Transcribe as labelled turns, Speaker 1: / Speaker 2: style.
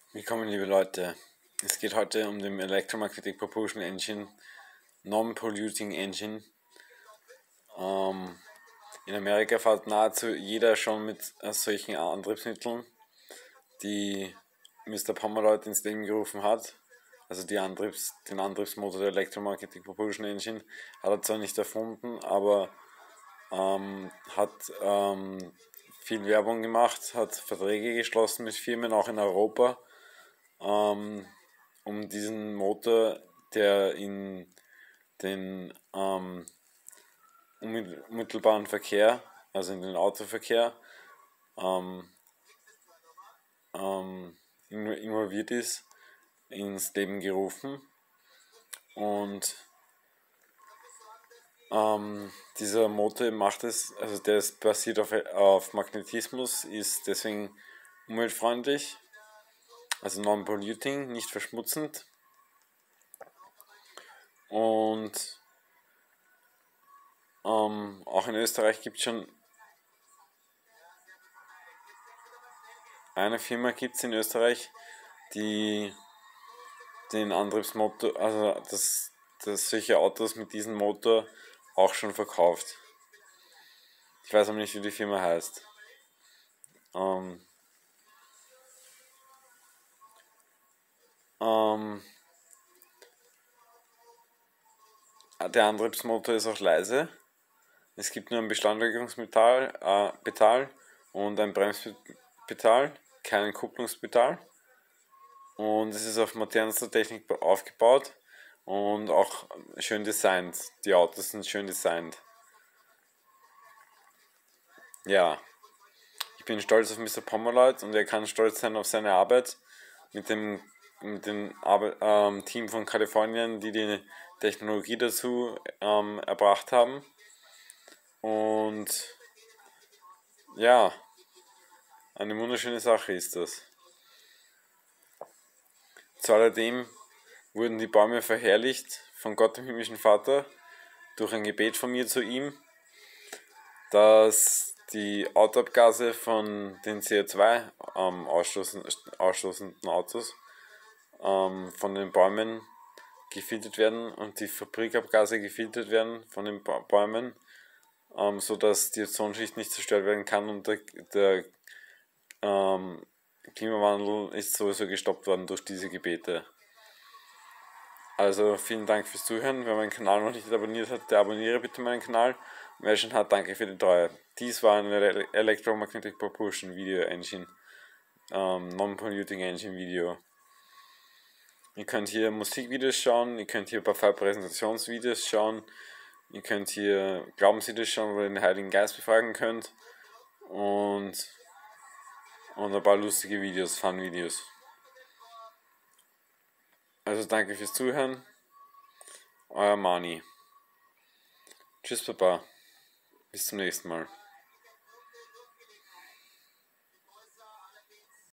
Speaker 1: Willkommen, liebe Leute. Es geht heute um den Electromagnetic Propulsion Engine, Non-Polluting Engine. In Amerika fährt nahezu jeder schon mit solchen Antriebsmitteln, die Mr. Pomeroy ins Leben gerufen hat. Also den Antriebsmotor der Electromagnetic Propulsion Engine hat er zwar nicht erfunden, aber hat viel Werbung gemacht, hat Verträge geschlossen mit Firmen, auch in Europa, um diesen Motor, der in den unmittelbaren Verkehr, also in den Autoverkehr, involviert ist, ins Leben gerufen. Und dieser Motor macht es, also der ist basiert auf Magnetismus, ist deswegen umweltfreundlich, also non-polluting, nicht verschmutzend. Und auch in Österreich gibt es schon eine Firma in Österreich, die den Antriebsmotor, also das solche Autos mit diesem Motor auch schon verkauft. Ich weiß aber nicht, wie die Firma heißt. Der Antriebsmotor ist auch leise. Es gibt nur ein Beschleunigungspedal und ein Bremspedal, kein Kupplungspedal. Und es ist auf modernster Technik aufgebaut und auch schön designt. Die Autos sind schön designt. Ja, ich bin stolz auf Mr. Pomeroy und er kann stolz sein auf seine Arbeit mit dem Team von Kalifornien, die die Technologie dazu erbracht haben. Und ja, eine wunderschöne Sache ist das. Zu alledem wurden die Bäume verherrlicht von Gott dem himmlischen Vater durch ein Gebet von mir zu ihm, dass die Autoabgase von den CO2 ausstoßenden Autos von den Bäumen gefiltert werden und die Fabrikabgase gefiltert werden von den Bäumen, sodass die Ozonschicht nicht zerstört werden kann und der Klimawandel ist sowieso gestoppt worden durch diese Gebete. Also vielen Dank fürs Zuhören. Wer meinen Kanal noch nicht abonniert hat, der abonniere bitte meinen Kanal. Und wer schon hat, danke für die Treue. Dies war ein Electromagnetic Propulsion Video Engine, Non-Polluting Engine Video. Ihr könnt hier Musikvideos schauen, ihr könnt hier ein paar Präsentationsvideos schauen, ihr könnt hier Glaubensvideos schauen, wo ihr den Heiligen Geist befragen könnt und ein paar lustige Videos, Fun-Videos. Also danke fürs Zuhören, euer Mani. Tschüss Papa, bis zum nächsten Mal.